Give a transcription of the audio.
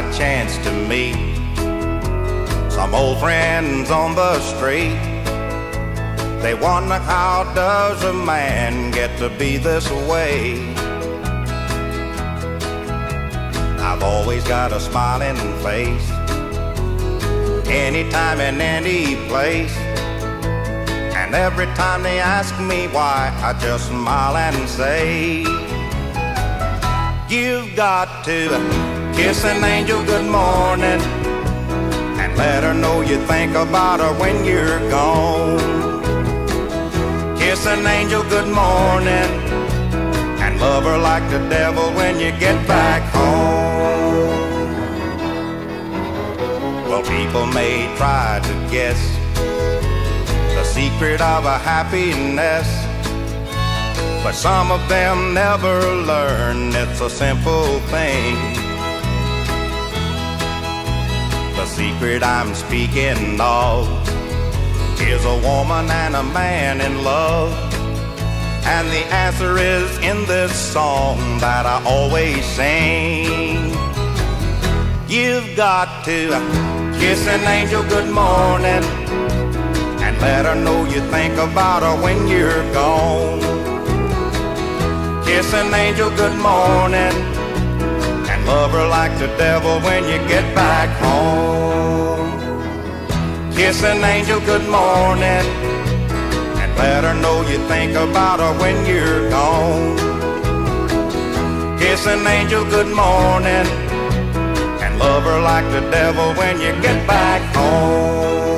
chance to meet some old friends on the street. They wonder, how does a man get to be this way? I've always got a smiling face, anytime and any place. And every time they ask me why, I just smile and say, you've got to kiss an angel good morning and let her know you think about her when you're gone. Kiss an angel good morning and love her like the devil when you get back home. Well, people may try to guess the secret of a happiness, but some of them never learn it's a simple thing. The secret I'm speaking of is a woman and a man in love, and the answer is in this song that I always sing. You've got to kiss an angel good morning and let her know you think about her when you're gone. Kiss an angel good morning and love her like the devil when you get back home. Kiss an angel good morning and let her know you think about her when you're gone. Kiss an angel good morning and love her like the devil when you get back home.